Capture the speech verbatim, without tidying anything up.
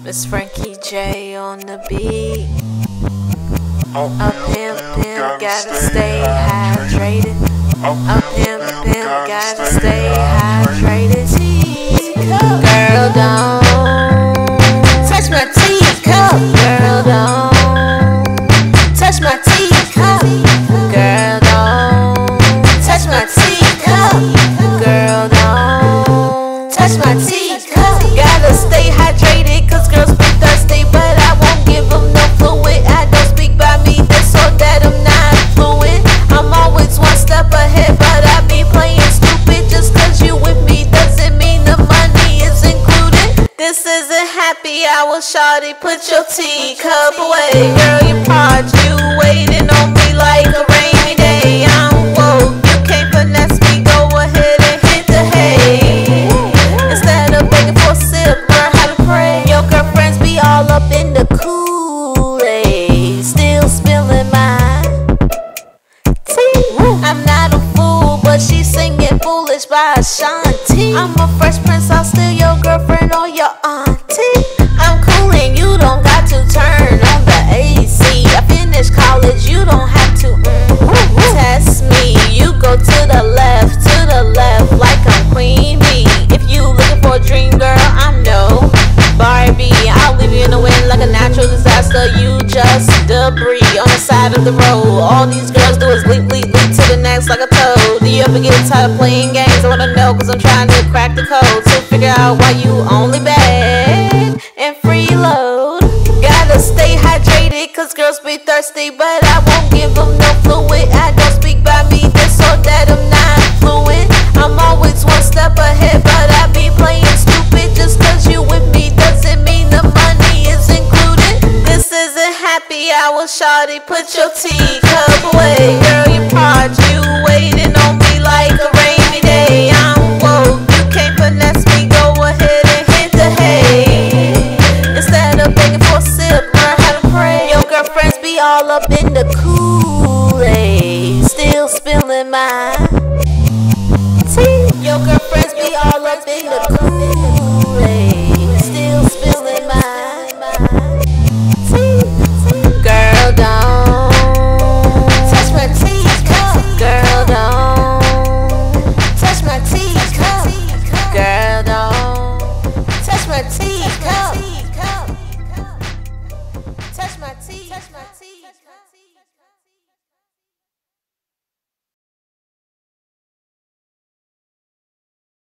Mizz Frankie J on the beat. A pimp, pimp, gotta stay hydrated. A pimp, pimp, gotta stay hydrated. Girl, don't touch my teacup. Girl, don't touch my teacup. Girl, don't touch my teacup. Girl, don't touch my teacup. Gotta stay hydrated, cause girls be thirsty, but I won't give them no fluid. I don't speak by me, that's so that I'm not fluent. I'm always one step ahead, but I be playing stupid. Just cause you with me doesn't mean the money is included. This isn't happy hour, shawty, put your teacup away. Girl, you proud, you waiting on me like a rainy day. I'm woke, you can't finesse me, go ahead and hit the hay. Instead of begging for a sip, learn how to pray. Your girlfriends be all up in the Kool-Aid, still spilling my tea. I'm not a fool, but she's singing Foolish by Ashanti. I'm a fresh prince, I'll steal your girlfriend or your auntie. I'm cool and you don't got to turn on the A C. I finished college, you don't have to mm, test me. You go to the left, to the left, like I'm Queen Bee. If you looking for a dream girl, I'm no Barbie. I'll leave you in the wind like a natural disaster. You just debris on the side of the road. All these girls do is leap, leap, leap to the next like a toad. Do you ever get tired of playing games? I wanna know, cause I'm trying to crack the code to figure out why you only beg and freeload. Gotta stay hydrated, cause girls be thirsty, but I won't give them no fluid. I don't speak by me, this so that I'm not fluent. I'm always one step ahead, but I be playing stupid. Just cause you with me doesn't mean the money is included. This isn't happy hour, shawty, put your teacup away. Girl, you proud, you waiting on me like a rainy day. I'm woke, you can't finesse me, go ahead and hit the hay. Instead of begging for a sip, learn how to pray. Your girlfriends be all up in the Kool-Aid, still spilling my tea. Your girlfriends be all up in the